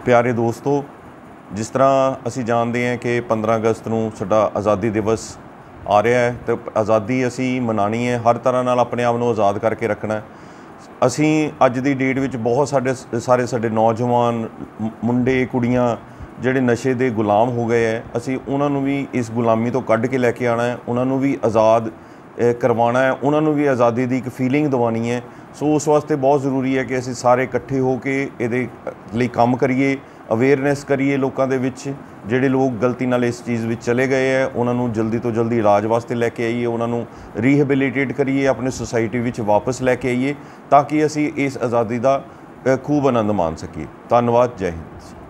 प्यारे दोस्तों, जिस तरह असी जानते हैं कि 15 अगस्त ਨੂੰ ਸਾਡਾ आज़ादी दिवस आ रहा है तो आज़ादी असी मनानी है, हर तरह नाल अपने आप ਨੂੰ आज़ाद करके रखना है। असी अज दी डेट विच बहुत सारे नौजवान मुंडे कुड़ियां ਜਿਹੜੇ नशे ਦੇ गुलाम हो गए है, असी उन्होंने भी इस गुलामी तो कढ़ के लैके आना है, उन्होंने भी आज़ाद करवाना है, उन्होंने भी आज़ादी की एक फीलिंग दवानी है। सो उस वास्ते बहुत ज़रूरी है कि असी सारे इकट्ठे होके ये काम करिए, अवेयरनैस करिए लोगों के विच। ਜਿਹੜੇ लोग गलती नाल इस चीज़ में चले गए है उन्होंने जल्दी तो जल्दी इलाज वास्ते लैके आइए, उन्होंने रीहैबिलिटेट करिए, अपने सोसाइटी में वापस लैके आइए ताकि असी इस आज़ादी का खूब आनंद मान सकीए। धन्यवाद। जय हिंद।